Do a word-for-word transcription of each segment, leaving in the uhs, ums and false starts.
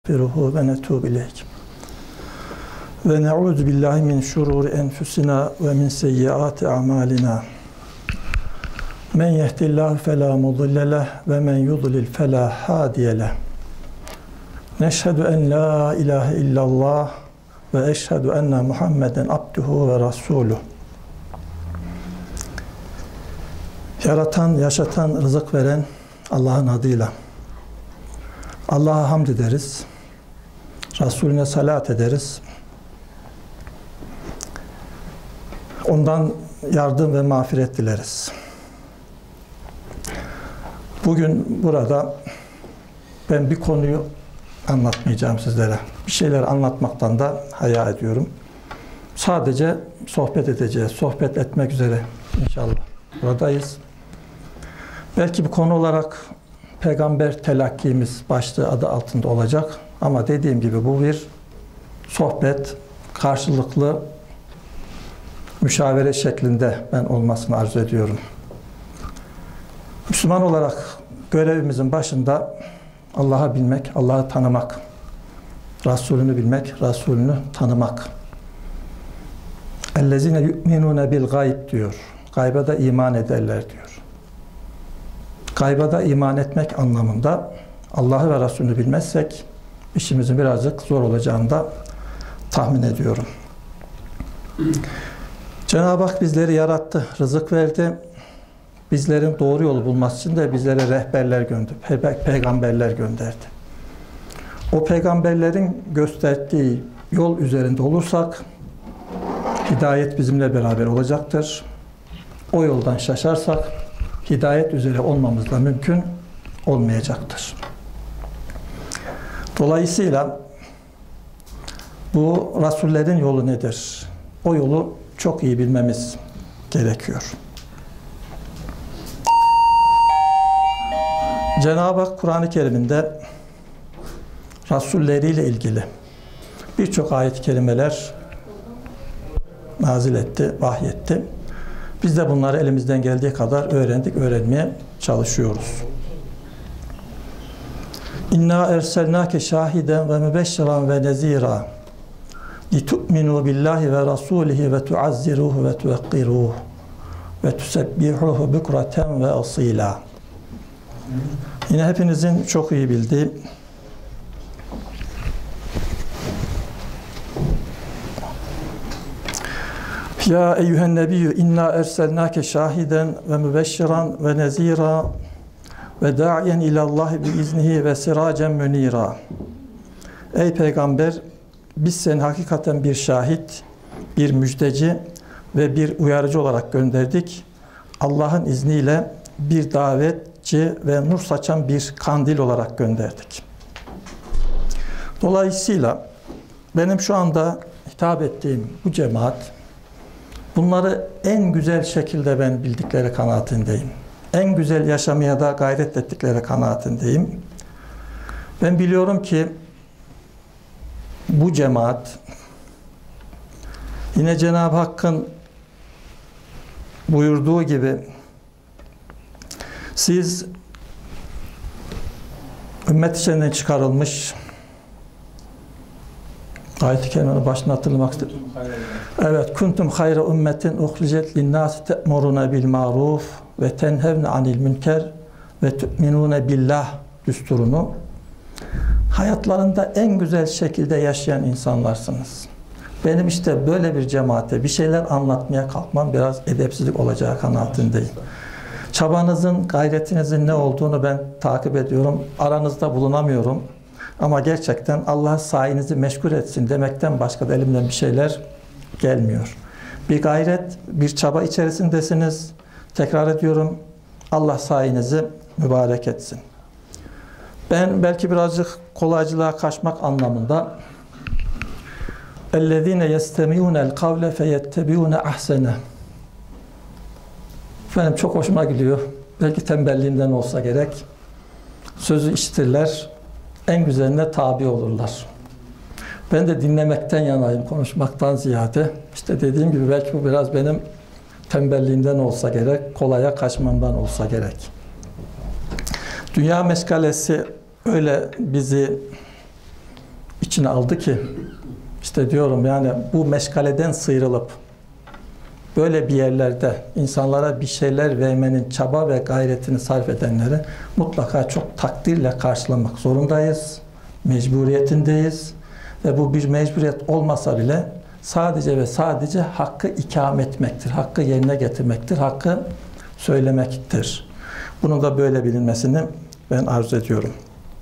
Firuhu ve netûb ileyk. Ve ne'ûzu billahi min şurûri enfusina ve min seyyiâti a'mâlina. Men yehdillâhu felâ mudille leh ve men yudlil felâ hâdiye leh. Neşhedü en lâ ilâhe illallah ve eşhedü enne Muhammeden abduhu ve rasûluh. Yaratan, yaşatan, rızık veren Allah'ın adıyla Allah'a hamd ederiz. Resulüne salat ederiz. Ondan yardım ve mağfiret dileriz. Bugün burada ben bir konuyu anlatmayacağım sizlere. Bir şeyler anlatmaktan da haya ediyorum. Sadece sohbet edeceğiz. Sohbet etmek üzere inşallah buradayız. Belki bir konu olarak peygamber telakkimiz başlığı adı altında olacak. Ama dediğim gibi bu bir sohbet, karşılıklı müşavere şeklinde ben olmasını arzu ediyorum. Müslüman olarak görevimizin başında Allah'ı bilmek, Allah'ı tanımak, Resulünü bilmek, Resulünü tanımak. اَلَّذِينَ يُؤْمِنُونَ بِالْغَيْبِ diyor. Gayba da iman ederler diyor. Gayba da iman etmek anlamında Allah'ı ve Resulünü bilmezsek işimizin birazcık zor olacağını da tahmin ediyorum. Cenab-ı Hak bizleri yarattı, rızık verdi. Bizlerin doğru yolu bulması için de bizlere rehberler gönderdi, peygamberler gönderdi. O peygamberlerin gösterdiği yol üzerinde olursak hidayet bizimle beraber olacaktır. O yoldan şaşarsak hidayet üzere olmamız da mümkün olmayacaktır. Dolayısıyla bu Rasullerin yolu nedir? O yolu çok iyi bilmemiz gerekiyor. Cenab-ı Hak Kur'an-ı Kerim'inde Rasulleriyle ilgili birçok ayet-i kerimeler nazil etti, vahyetti. Biz de bunları elimizden geldiği kadar öğrendik, öğrenmeye çalışıyoruz. İnna erselnake şahiden ve mübeşşiran ve nezira litu'minu billahi ve rasulihi ve tuazziruhu ve tuvekkiruhu ve tusebbihuhu bukraten ve asila. Yine hepinizin çok iyi bildiği Ya eyyühen nebiyyü inna erselnake şahiden ve mübeşşiran ve nezira ve da'iyen ilallahi biiznihi ve siracen münira. Ey peygamber, biz seni hakikaten bir şahit, bir müjdeci ve bir uyarıcı olarak gönderdik. Allah'ın izniyle bir davetçi ve nur saçan bir kandil olarak gönderdik. Dolayısıyla benim şu anda hitap ettiğim bu cemaat bunları en güzel şekilde ben bildikleri kanaatindeyim. En güzel yaşamaya da gayret ettikleri kanaatindeyim. Ben biliyorum ki bu cemaat yine Cenab-ı Hakk'ın buyurduğu gibi siz ümmet içinden çıkarılmış ayet-i kerimenin başını hatırlamak istedim. Evet, kuntum hayra ümmetin uhricet linnâsi te'muruna bil ma'ruf ve tenhevne anil münker ve tu'minune billah düsturunu hayatlarında en güzel şekilde yaşayan insanlarsınız. Benim işte böyle bir cemaate bir şeyler anlatmaya kalkmam biraz edepsizlik olacağı kanaatindeyim. Çabanızın, gayretinizin ne olduğunu ben takip ediyorum. Aranızda bulunamıyorum. Ama gerçekten Allah sayenizi meşgul etsin demekten başka da elimden bir şeyler gelmiyor. Bir gayret, bir çaba içerisindesiniz. Tekrar ediyorum. Allah sayenizi mübarek etsin. Ben belki birazcık kolaycılığa kaçmak anlamında اَلَّذ۪ينَ يَسْتَمِعُونَ الْقَوْلَ فَيَتَّبِعُونَ اَحْسَنَهُ. Benim çok hoşuma gidiyor. Belki tembelliğimden olsa gerek. Sözü işitirler, en güzeline tabi olurlar. Ben de dinlemekten yanayım, konuşmaktan ziyade. İşte dediğim gibi belki bu biraz benim tembelliğimden olsa gerek, kolaya kaçmamdan olsa gerek. Dünya meşgalesi öyle bizi içine aldı ki işte diyorum yani bu meşgaleden sıyrılıp böyle bir yerlerde insanlara bir şeyler vermenin çaba ve gayretini sarf edenleri mutlaka çok takdirle karşılamak zorundayız. Mecburiyetindeyiz. Ve bu bir mecburiyet olmasa bile sadece ve sadece hakkı ikame etmektir. Hakkı yerine getirmektir. Hakkı söylemektir. Bunun da böyle bilinmesini ben arzu ediyorum.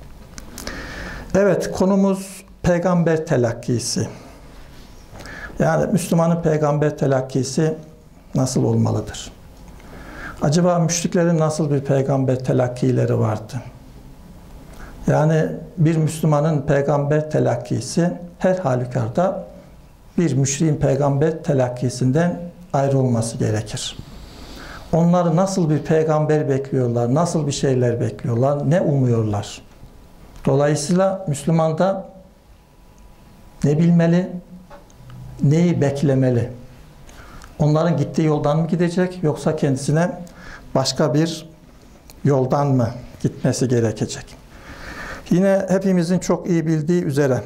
Evet, konumuz peygamber telakkisi. Yani Müslümanın peygamber telakkisi nasıl olmalıdır? Acaba müşriklerin nasıl bir peygamber telakkileri vardı? Yani bir Müslümanın peygamber telakkisi her halükarda bir müşriğin peygamber telakkisinden ayrı olması gerekir. Onları nasıl bir peygamber bekliyorlar, nasıl bir şeyler bekliyorlar, ne umuyorlar? Dolayısıyla Müslüman da ne bilmeli, neyi beklemeli? Onların gittiği yoldan mı gidecek yoksa kendisine başka bir yoldan mı gitmesi gerekecek? Yine hepimizin çok iyi bildiği üzere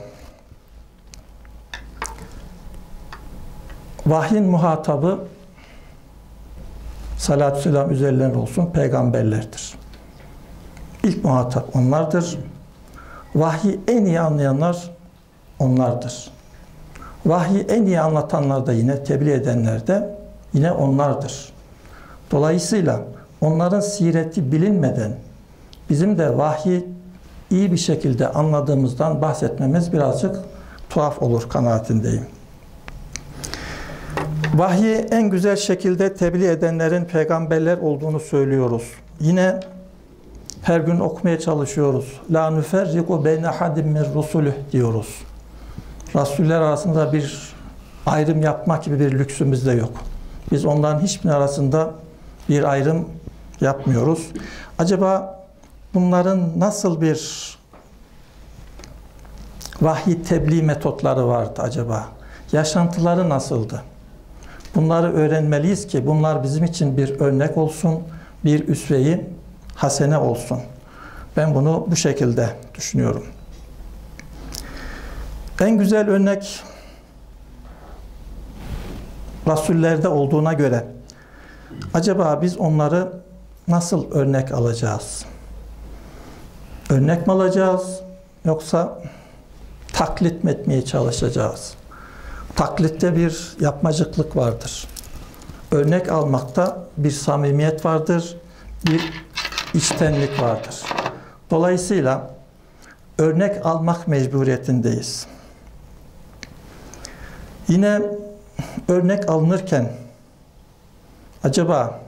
vahyin muhatabı salatü selam üzerlerine olsun peygamberlerdir. İlk muhatap onlardır. Vahyi en iyi anlayanlar onlardır. Vahyi en iyi anlatanlar da yine tebliğ edenler de yine onlardır. Dolayısıyla onların sireti bilinmeden bizim de vahyi iyi bir şekilde anladığımızdan bahsetmemiz birazcık tuhaf olur kanaatindeyim. Vahyi en güzel şekilde tebliğ edenlerin peygamberler olduğunu söylüyoruz. Yine her gün okumaya çalışıyoruz. La nüferriku beyne hadim min rusulüh diyoruz. Rasuller arasında bir ayrım yapmak gibi bir lüksümüz de yok. Biz onların hiçbirinin arasında bir ayrım yapmıyoruz. Acaba bunların nasıl bir vahiy tebliğ metotları vardı acaba? Yaşantıları nasıldı? Bunları öğrenmeliyiz ki bunlar bizim için bir örnek olsun, bir üsve-i hasene olsun. Ben bunu bu şekilde düşünüyorum. En güzel örnek Rasullerde olduğuna göre acaba biz onları nasıl örnek alacağız? Örnek mi alacağız yoksa taklit mi etmeye çalışacağız? Taklitte bir yapmacıklık vardır. Örnek almakta bir samimiyet vardır, bir içtenlik vardır. Dolayısıyla örnek almak mecburiyetindeyiz. Yine örnek alınırken acaba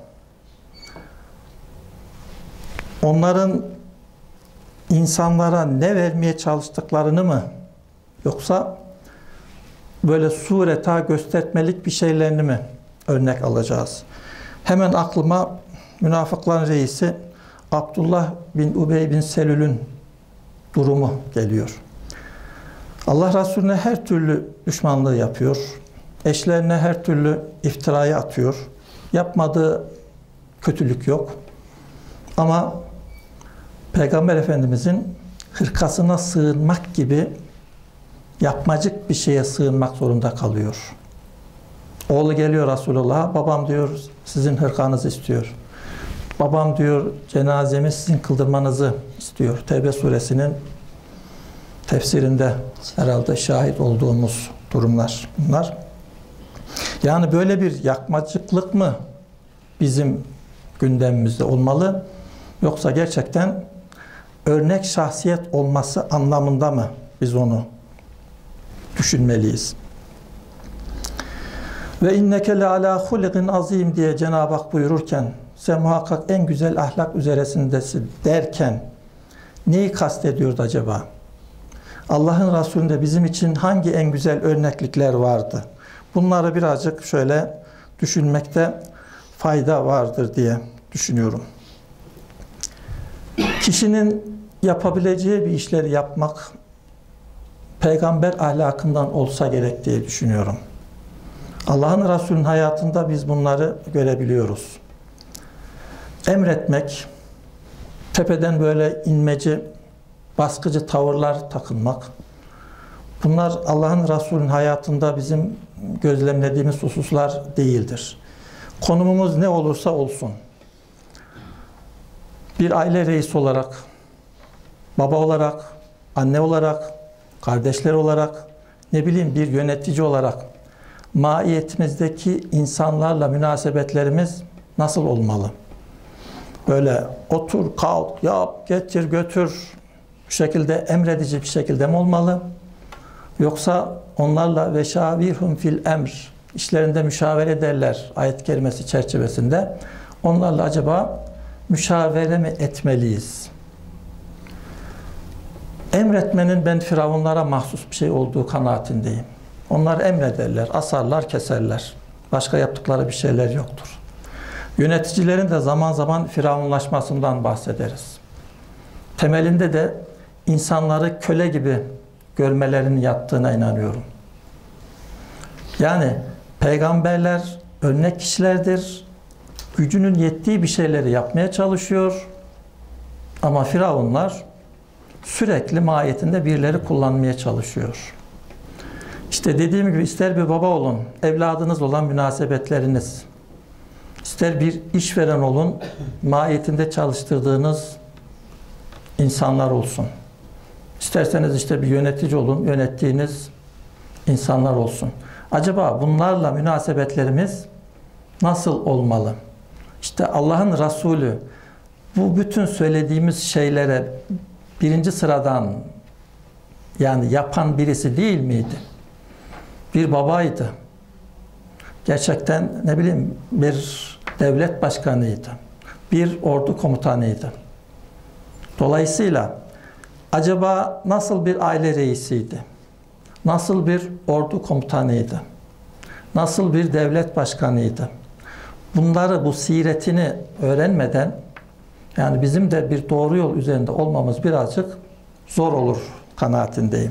onların insanlara ne vermeye çalıştıklarını mı yoksa böyle sureta göstermelik bir şeylerini mi örnek alacağız? Hemen aklıma münafıkların reisi Abdullah bin Ubey bin Selül'ün durumu geliyor. Allah Resulüne her türlü düşmanlığı yapıyor. Eşlerine her türlü iftirayı atıyor. Yapmadığı kötülük yok. Ama Peygamber Efendimizin hırkasına sığınmak gibi yapmacık bir şeye sığınmak zorunda kalıyor. Oğlu geliyor Resulullah'a, babam diyor sizin hırkanızı istiyor. Babam diyor cenazemi sizin kıldırmanızı istiyor. Tevbe suresinin tefsirinde herhalde şahit olduğumuz durumlar bunlar. Yani böyle bir yapmacıklık mı bizim gündemimizde olmalı? Yoksa gerçekten örnek şahsiyet olması anlamında mı biz onu düşünmeliyiz? Ve inneke le ala hulikin azim diye Cenab-ı Hak buyururken sen muhakkak en güzel ahlak üzeresindesin derken neyi kastediyordu acaba? Allah'ın Resulü'nde bizim için hangi en güzel örneklikler vardı? Bunları birazcık şöyle düşünmekte fayda vardır diye düşünüyorum. Kişinin yapabileceği bir işleri yapmak peygamber ahlakından olsa gerek diye düşünüyorum. Allah'ın Resulü'nün hayatında biz bunları görebiliyoruz. Emretmek, tepeden böyle inmeci, baskıcı tavırlar takınmak, Bunlar Allah'ın Resulü'nün hayatında bizim gözlemlediğimiz hususlar değildir. Konumumuz ne olursa olsun, bir aile reisi olarak, baba olarak, anne olarak, kardeşler olarak, ne bileyim bir yönetici olarak maiyetimizdeki insanlarla münasebetlerimiz nasıl olmalı? Böyle otur, kalk, yap, getir, götür, bu şekilde emredici bir şekilde mi olmalı? Yoksa onlarla ve şavirhum fil emr, işlerinde müşavere ederler ayet-i kerimesi çerçevesinde. Onlarla acaba müşavere mi etmeliyiz? Emretmenin ben firavunlara mahsus bir şey olduğu kanaatindeyim. Onlar emrederler, asarlar, keserler. Başka yaptıkları bir şeyler yoktur. Yöneticilerin de zaman zaman firavunlaşmasından bahsederiz. Temelinde de insanları köle gibi görmelerinin yattığına inanıyorum. Yani peygamberler örnek kişilerdir. Gücünün yettiği bir şeyleri yapmaya çalışıyor. Ama firavunlar sürekli mahiyetinde birileri kullanmaya çalışıyor. İşte dediğim gibi ister bir baba olun, evladınız olan münasebetleriniz, ister bir işveren olun, mahiyetinde çalıştırdığınız insanlar olsun. İsterseniz işte bir yönetici olun, yönettiğiniz insanlar olsun. Acaba bunlarla münasebetlerimiz nasıl olmalı? İşte Allah'ın Resulü bu bütün söylediğimiz şeylere birinci sıradan yani yapan birisi değil miydi? Bir babaydı. Gerçekten ne bileyim bir devlet başkanıydı. Bir ordu komutanıydı. Dolayısıyla acaba nasıl bir aile reisiydi? Nasıl bir ordu komutanıydı? Nasıl bir devlet başkanıydı? Bunları, bu siretini öğrenmeden yani bizim de bir doğru yol üzerinde olmamız birazcık zor olur kanaatindeyim.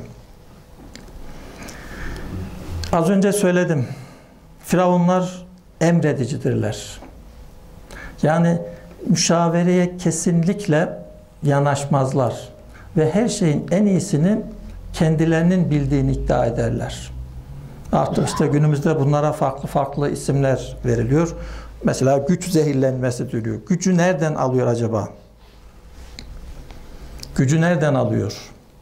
Az önce söyledim. Firavunlar emredicidirler. Yani müşavereye kesinlikle yanaşmazlar. Ve her şeyin en iyisini kendilerinin bildiğini iddia ederler. Artık işte günümüzde bunlara farklı farklı isimler veriliyor. Mesela güç zehirlenmesi diyor. Gücü nereden alıyor acaba? Gücü nereden alıyor?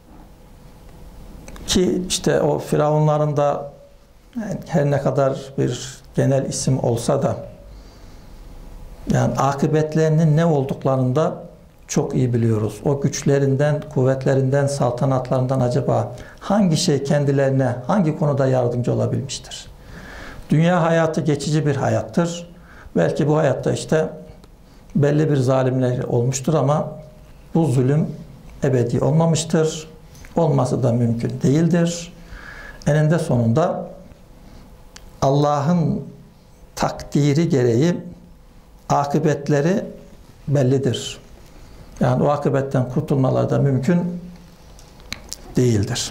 Ki işte o firavunların da her ne kadar bir genel isim olsa da yani akıbetlerinin ne olduklarını da çok iyi biliyoruz. O güçlerinden, kuvvetlerinden, saltanatlarından acaba hangi şey kendilerine, hangi konuda yardımcı olabilmiştir? Dünya hayatı geçici bir hayattır. Belki bu hayatta işte belli bir zalimler olmuştur ama bu zulüm ebedi olmamıştır. Olması da mümkün değildir. Eninde sonunda Allah'ın takdiri gereği akıbetleri bellidir. Yani o akıbetten kurtulmaları da mümkün değildir.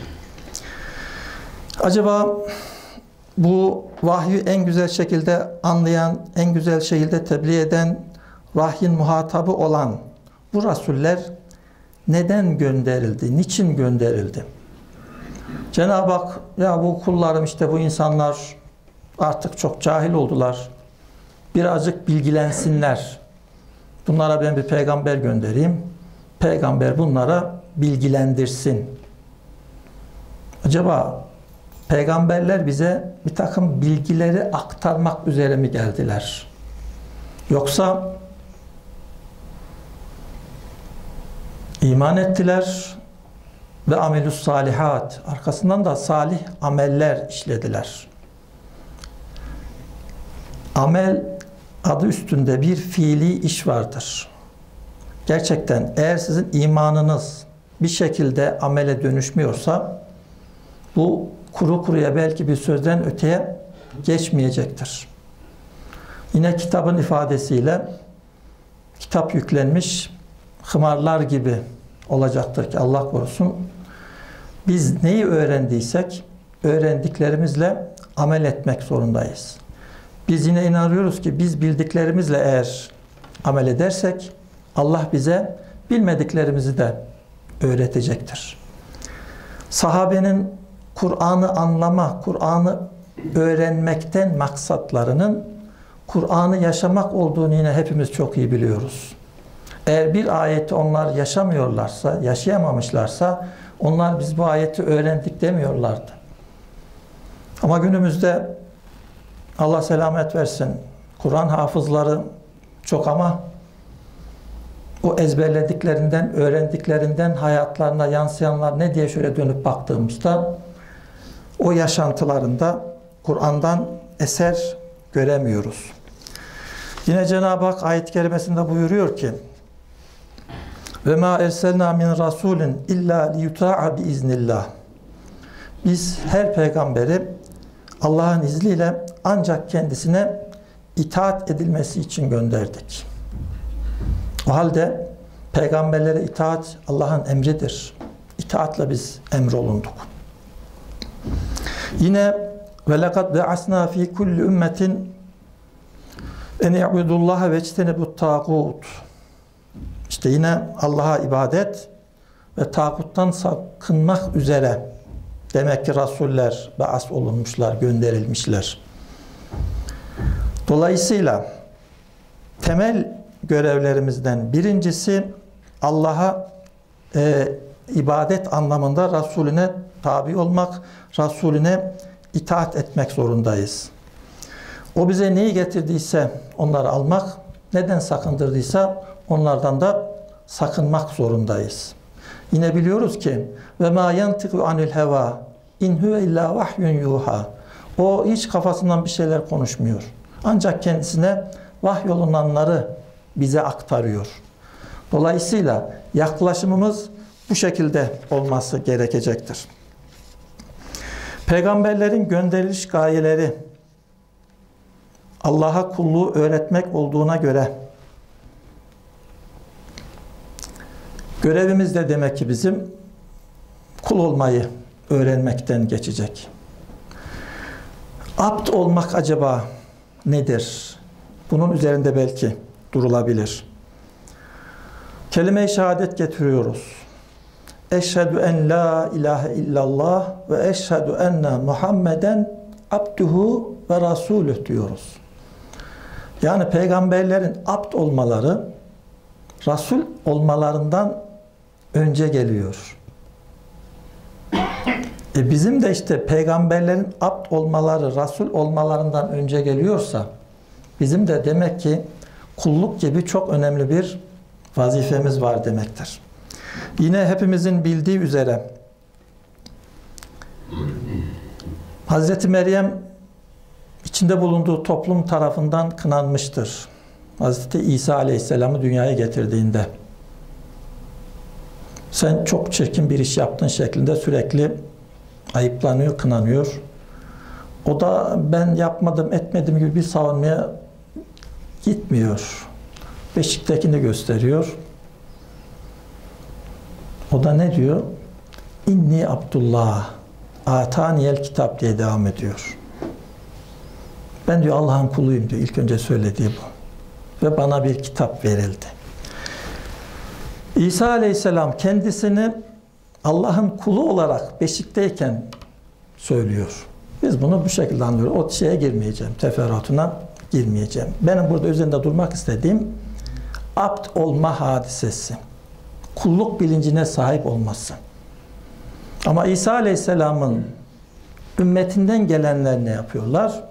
Acaba bu vahyi en güzel şekilde anlayan, en güzel şekilde tebliğ eden, vahyin muhatabı olan bu rasuller neden gönderildi? Niçin gönderildi? Cenab-ı Hak ya bu kullarım işte bu insanlar artık çok cahil oldular. Birazcık bilgilensinler. Bunlara ben bir peygamber göndereyim. Peygamber bunlara bilgilendirsin. Acaba peygamberler bize bir takım bilgileri aktarmak üzere mi geldiler? Yoksa iman ettiler ve amelus salihat. Arkasından da salih ameller işlediler. Amel adı üstünde bir fiili iş vardır. Gerçekten eğer sizin imanınız bir şekilde amele dönüşmüyorsa bu kuru kuruya belki bir sözden öteye geçmeyecektir. Yine kitabın ifadesiyle kitap yüklenmiş hımarlar gibi olacaktır ki Allah korusun. Biz neyi öğrendiysek öğrendiklerimizle amel etmek zorundayız. Biz yine inanıyoruz ki biz bildiklerimizle eğer amel edersek Allah bize bilmediklerimizi de öğretecektir. Sahabenin Kur'an'ı anlama, Kur'an'ı öğrenmekten maksatlarının Kur'an'ı yaşamak olduğunu yine hepimiz çok iyi biliyoruz. Eğer bir ayeti onlar yaşamıyorlarsa, yaşayamamışlarsa onlar biz bu ayeti öğrendik demiyorlardı. Ama günümüzde Allah selamet versin, Kur'an hafızları çok ama o ezberlediklerinden, öğrendiklerinden hayatlarına yansıyanlar ne diye şöyle dönüp baktığımızda o yaşantılarında Kur'an'dan eser göremiyoruz. Yine Cenab-ı Hak ayet-i kerimesinde buyuruyor ki ve ma erselna min rasulin illa liyuta'a bi iznillah. Biz her peygamberi Allah'ın izniyle ancak kendisine itaat edilmesi için gönderdik. O halde peygamberlere itaat Allah'ın emridir. İtaatla biz emrolunduk. Yine ve lekad be'asna fi kulli ümmetin en i'budullaha ve ectenibut tağut. İşte yine Allah'a ibadet ve tağuttan sakınmak üzere demek ki rasuller be'as olunmuşlar, gönderilmişler. Dolayısıyla temel görevlerimizden birincisi Allah'a e, ibadet anlamında Resulüne tabi olmak, Resulüne itaat etmek zorundayız. O bize neyi getirdiyse onları almak, neden sakındırdıysa onlardan da sakınmak zorundayız. Yine biliyoruz ki ve ma yantiku anil heva in huve illa vahyun yuha. O hiç kafasından bir şeyler konuşmuyor. Ancak kendisine vahyolunanları bize aktarıyor. Dolayısıyla yaklaşımımız bu şekilde olması gerekecektir. Peygamberlerin gönderiliş gayeleri Allah'a kulluğu öğretmek olduğuna göre görevimiz de demek ki bizim kul olmayı öğrenmekten geçecek. Abd olmak acaba nedir? Bunun üzerinde belki durulabilir. Kelime-i şehadet getiriyoruz. Eşhedü en la ilahe illallah ve eşhedü enne Muhammeden abduhu ve rasulüh diyoruz. Yani peygamberlerin abd olmaları Rasul olmalarından önce geliyor. E bizim de işte peygamberlerin abd olmaları Rasul olmalarından önce geliyorsa bizim de demek ki kulluk gibi çok önemli bir vazifemiz var demektir. Yine hepimizin bildiği üzere Hazreti Meryem içinde bulunduğu toplum tarafından kınanmıştır. Hazreti İsa Aleyhisselam'ı dünyaya getirdiğinde sen çok çirkin bir iş yaptın şeklinde sürekli ayıplanıyor, kınanıyor. O da ben yapmadım, etmedim gibi bir savunmaya gitmiyor. Beşiktekini gösteriyor. O da ne diyor? İnni Abdullah ataniyel kitap diye devam ediyor. Ben diyor Allah'ın kuluyum diyor. İlk önce söylediği bu. Ve bana bir kitap verildi. İsa Aleyhisselam kendisini Allah'ın kulu olarak beşikteyken söylüyor. Biz bunu bu şekilde anlıyoruz. O şeye girmeyeceğim. Teferruatına girmeyeceğim. Benim burada üzerinde durmak istediğim abd olma hadisesi. Kulluk bilincine sahip olması. Ama İsa Aleyhisselam'ın ümmetinden gelenler ne yapıyorlar?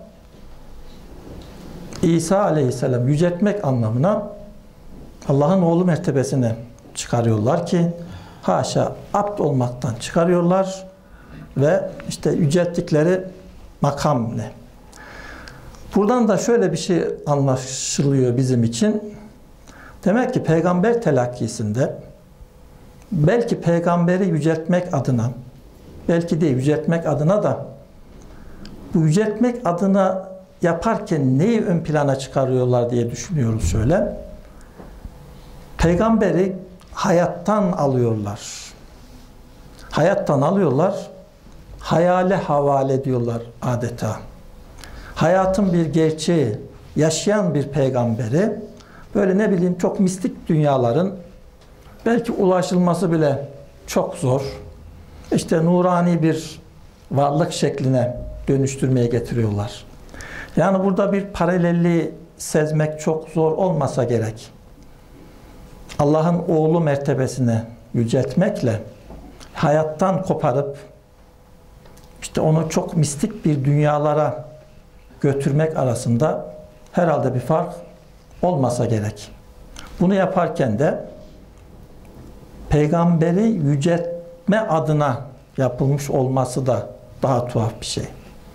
İsa Aleyhisselam yüceltmek anlamına Allah'ın oğlu mertebesine çıkarıyorlar ki haşa abd olmaktan çıkarıyorlar ve işte yücelttikleri makam ne? Buradan da şöyle bir şey anlaşılıyor bizim için. Demek ki peygamber telakkisinde belki peygamberi yüceltmek adına, belki de yüceltmek adına da bu yüceltmek adına yaparken neyi ön plana çıkarıyorlar diye düşünüyoruz şöyle. Peygamberi hayattan alıyorlar. Hayattan alıyorlar, hayale havale ediyorlar adeta. Hayatın bir gerçeği, yaşayan bir peygamberi böyle ne bileyim çok mistik dünyaların belki ulaşılması bile çok zor. İşte nurani bir varlık şekline dönüştürmeye getiriyorlar. Yani burada bir paralelliği sezmek çok zor olmasa gerek. Allah'ın oğlu mertebesine yüceltmekle hayattan koparıp işte onu çok mistik bir dünyalara götürmek arasında herhalde bir fark olmasa gerek. Bunu yaparken de peygamberi yüceltme adına yapılmış olması da daha tuhaf bir şey.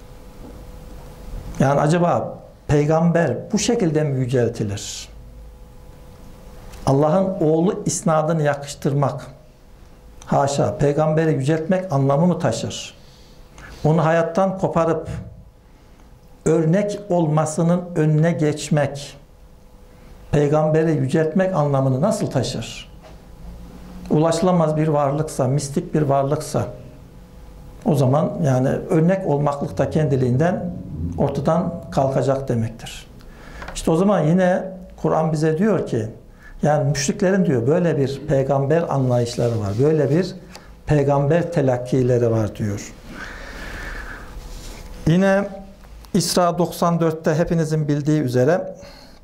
Yani acaba peygamber bu şekilde mi yüceltilir? Allah'ın oğlu isnadını yakıştırmak, haşa, peygamberi yüceltmek anlamı mı taşır? Onu hayattan koparıp örnek olmasının önüne geçmek, peygamberi yüceltmek anlamını nasıl taşır? Ulaşılamaz bir varlıksa, mistik bir varlıksa, o zaman yani örnek olmaklık da kendiliğinden ortadan kalkacak demektir. İşte o zaman yine Kur'an bize diyor ki, yani müşriklerin diyor böyle bir peygamber anlayışları var, böyle bir peygamber telakkileri var diyor. Yine İsra doksan dörtte hepinizin bildiği üzere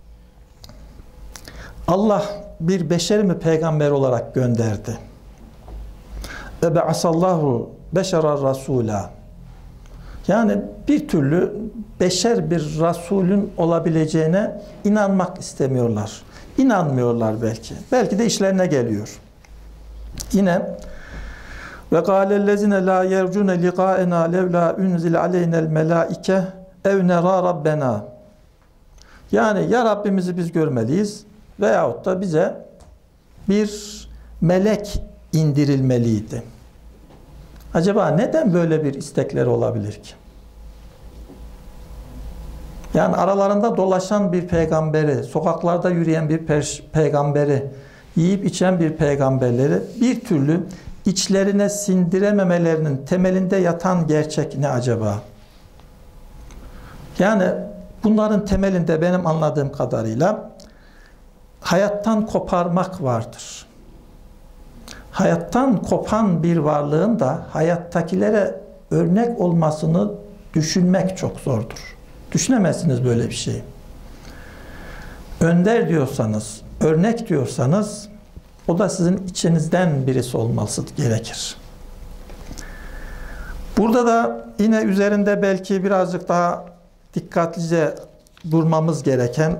Allah bir beşeri mi peygamber olarak gönderdi? Ve be'asallahu beşerar rasula. Yani bir türlü beşer bir Rasulün olabileceğine inanmak istemiyorlar. İnanmıyorlar belki. Belki de işlerine geliyor. Yine ve gâlellezine lâ yercûne liqâenâ levlâ unzile aleynel melâike ev nerâ rabbenâ. Yani ya Rabbimizi biz görmeliyiz veyahut da bize bir melek indirilmeliydi. Acaba neden böyle bir istekleri olabilir ki? Yani aralarında dolaşan bir peygamberi, sokaklarda yürüyen bir peygamberi, yiyip içen bir peygamberleri bir türlü içlerine sindirememelerinin temelinde yatan gerçek ne acaba? Yani bunların temelinde benim anladığım kadarıyla hayattan koparmak vardır. Hayattan kopan bir varlığın da hayattakilere örnek olmasını düşünmek çok zordur. Düşünemezsiniz böyle bir şey. Önder diyorsanız, örnek diyorsanız o da sizin içinizden birisi olması gerekir. Burada da yine üzerinde belki birazcık daha dikkatlice durmamız gereken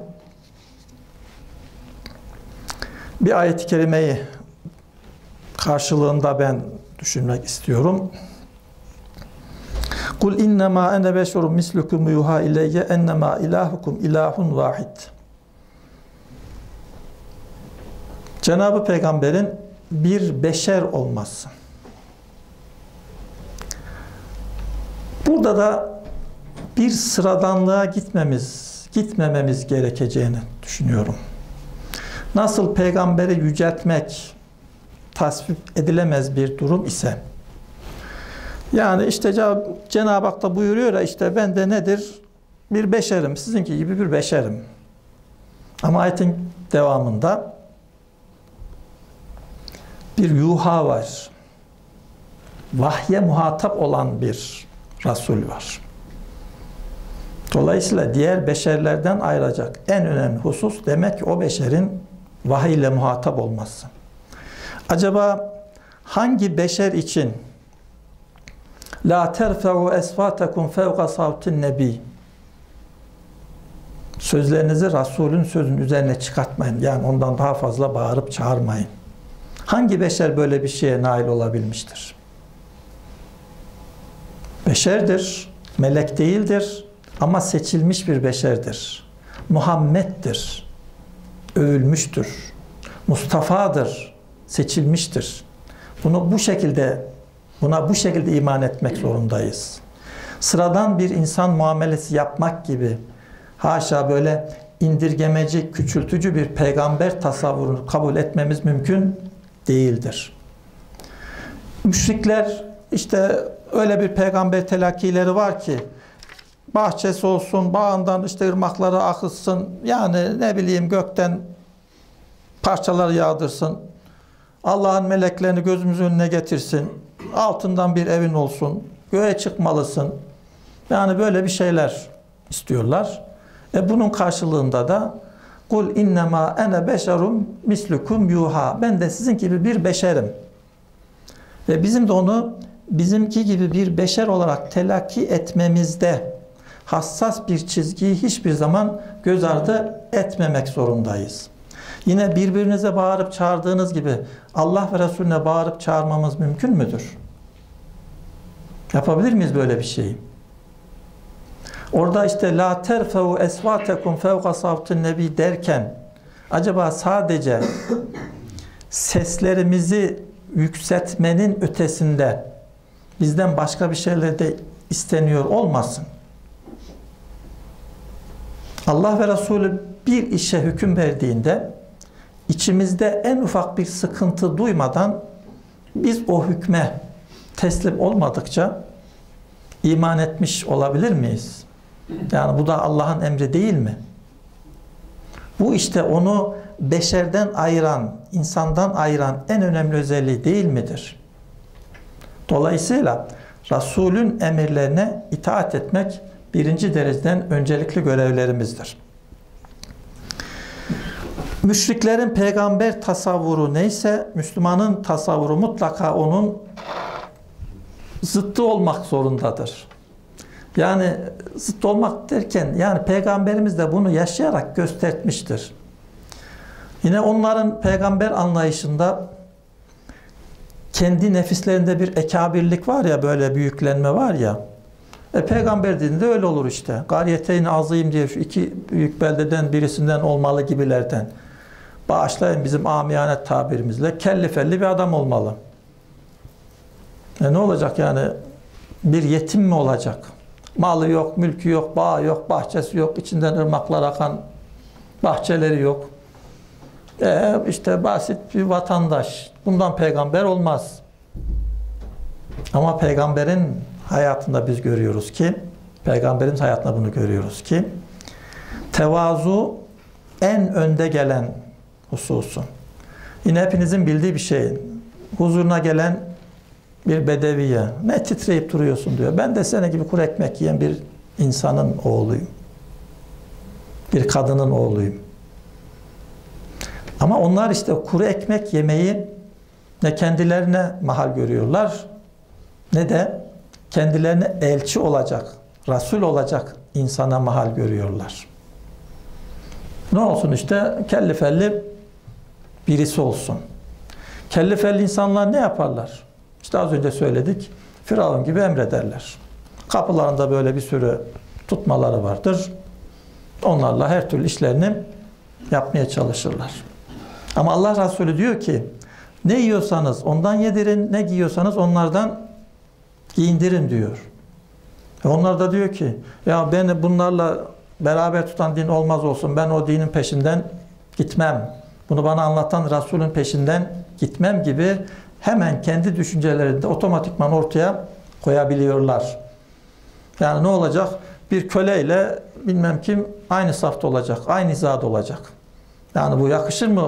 bir ayet-i kerimeyi karşılığında ben düşünmek istiyorum. Kul innema ene beşerun mislukum yuha ileyye ennema ilahukum ilahun vahid. Cenab-ı Peygamber'in bir beşer olması. Burada da bir sıradanlığa gitmemiz, gitmememiz gerekeceğini düşünüyorum. Nasıl peygamberi yüceltmek tasvip edilemez bir durum ise, yani işte Cenab-ı Hak da buyuruyor ya, işte ben de nedir? Bir beşerim, sizinki gibi bir beşerim. Ama ayetin devamında bir yuha var. Vahye muhatap olan bir Resul var. Dolayısıyla diğer beşerlerden ayıracak en önemli husus demek ki o beşerin vahiy ile muhatap olması. Acaba hangi beşer için la terfe'u esfatakum fevqa savtin nebi, sözlerinizi Resulün sözünün üzerine çıkartmayın, yani ondan daha fazla bağırıp çağırmayın. Hangi beşer böyle bir şeye nail olabilmiştir? Beşerdir, melek değildir ama seçilmiş bir beşerdir. Muhammed'dir, övülmüştür, Mustafa'dır, seçilmiştir. Bunu bu şekilde, buna bu şekilde iman etmek zorundayız. Sıradan bir insan muamelesi yapmak gibi, haşa böyle indirgemeci, küçültücü bir peygamber tasavvurunu kabul etmemiz mümkün değildir. Müşrikler işte öyle bir peygamber telakkileri var ki, bahçesi olsun, bağından işte ırmakları akıtsın, yani ne bileyim gökten parçalar yağdırsın, Allah'ın meleklerini gözümüzün önüne getirsin, altından bir evin olsun, göğe çıkmalısın. Yani böyle bir şeyler istiyorlar. E bunun karşılığında da kul innema ene beşerum mislukum yuha. Ben de sizin gibi bir beşerim. Ve bizim de onu bizimki gibi bir beşer olarak telakki etmemizde hassas bir çizgiyi hiçbir zaman göz ardı etmemek zorundayız. Yine birbirinize bağırıp çağırdığınız gibi Allah ve Resulüne bağırıp çağırmamız mümkün müdür? Yapabilir miyiz böyle bir şeyi? Orada işte la terfeu esvatekum fevqa savtin nebi derken acaba sadece seslerimizi yükseltmenin ötesinde bizden başka bir şeyler de isteniyor olmasın? Allah ve Resulü bir işe hüküm verdiğinde içimizde en ufak bir sıkıntı duymadan biz o hükme teslim olmadıkça iman etmiş olabilir miyiz? Yani bu da Allah'ın emri değil mi? Bu işte onu beşerden ayıran, insandan ayıran en önemli özelliği değil midir? Dolayısıyla Resul'ün emirlerine itaat etmek birinci dereceden öncelikli görevlerimizdir. Müşriklerin peygamber tasavvuru neyse Müslümanın tasavvuru mutlaka onun zıttı olmak zorundadır. Yani zıt olmak derken yani peygamberimiz de bunu yaşayarak göstermiştir. Yine onların peygamber anlayışında kendi nefislerinde bir ekabirlik var ya, böyle büyüklenme var ya. E, peygamber dediğinde öyle olur işte. Gariyeteyn azim diye şu iki büyük beldeden birisinden olmalı gibilerden. Bağışlayın bizim amiyane tabirimizle kellifelli bir adam olmalı. E, ne olacak yani? Bir yetim mi olacak? Malı yok, mülkü yok, bağı yok, bahçesi yok, içinden ırmaklar akan bahçeleri yok. E, işte basit bir vatandaş. Bundan peygamber olmaz. Ama peygamberin hayatında biz görüyoruz ki, peygamberimiz hayatında bunu görüyoruz ki, tevazu en önde gelen hususu. Yine hepinizin bildiği bir şey. Huzuruna gelen bir bedeviye, ne titreyip duruyorsun diyor. Ben de sene gibi kuru ekmek yiyen bir insanın oğluyum. Bir kadının oğluyum. Ama onlar işte kuru ekmek yemeyi ne kendilerine mahal görüyorlar, ne de kendilerine elçi olacak, Resul olacak insana mahal görüyorlar. Ne olsun işte kellifelli birisi olsun. Kellifelli insanlar ne yaparlar? İşte az önce söyledik, Firavun gibi emrederler. Kapılarında böyle bir sürü tutmaları vardır. Onlarla her türlü işlerini yapmaya çalışırlar. Ama Allah Resulü diyor ki, ne yiyorsanız ondan yedirin, ne giyiyorsanız onlardan giyindirin diyor. Ve onlar da diyor ki, ya beni bunlarla beraber tutan din olmaz olsun, ben o dinin peşinden gitmem. Bunu bana anlatan Resulün peşinden gitmem gibi hemen kendi düşüncelerinde otomatikman ortaya koyabiliyorlar. Yani ne olacak? Bir köleyle bilmem kim aynı safta olacak, aynı hizada olacak. Yani bu yakışır mı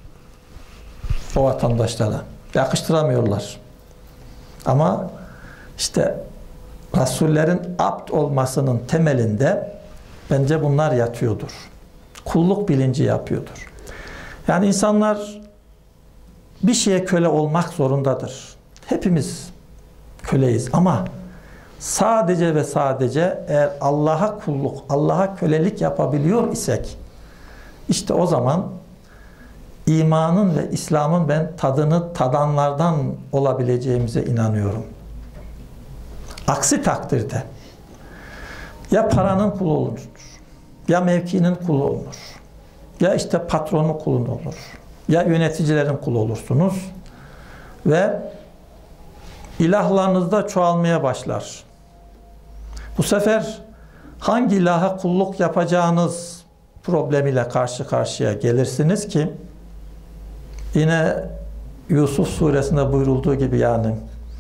o vatandaşlara? Yakıştıramıyorlar. Ama işte Resullerin abd olmasının temelinde bence bunlar yatıyordur. Kulluk bilinci yapıyordur. Yani insanlar bir şeye köle olmak zorundadır. Hepimiz köleyiz ama sadece ve sadece eğer Allah'a kulluk, Allah'a kölelik yapabiliyor isek işte o zaman imanın ve İslam'ın ben tadını tadanlardan olabileceğimize inanıyorum. Aksi takdirde ya paranın kulu olunur, ya mevkinin kulu olunur, ya işte patronun kulu olur, ya yöneticilerin kulu olursunuz ve ilahlarınız da çoğalmaya başlar. Bu sefer hangi ilaha kulluk yapacağınız problemiyle karşı karşıya gelirsiniz ki yine Yusuf suresinde buyurulduğu gibi yani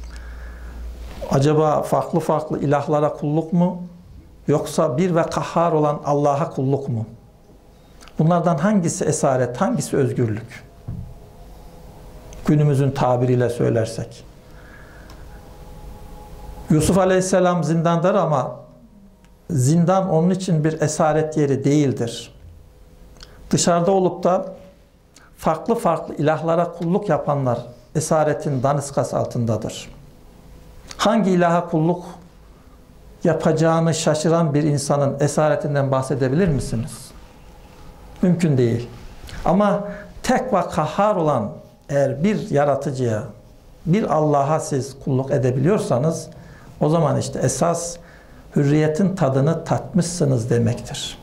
acaba farklı farklı ilahlara kulluk mu yoksa bir ve kahhar olan Allah'a kulluk mu? Bunlardan hangisi esaret, hangisi özgürlük? Günümüzün tabiriyle söylersek. Yusuf Aleyhisselam zindandadır ama zindan onun için bir esaret yeri değildir. Dışarıda olup da farklı farklı ilahlara kulluk yapanlar esaretin daniskası altındadır. Hangi ilaha kulluk yapacağını şaşıran bir insanın esaretinden bahsedebilir misiniz? Mümkün değil. Ama tek ve kahhar olan eğer bir yaratıcıya, bir Allah'a siz kulluk edebiliyorsanız o zaman işte esas hürriyetin tadını tatmışsınız demektir.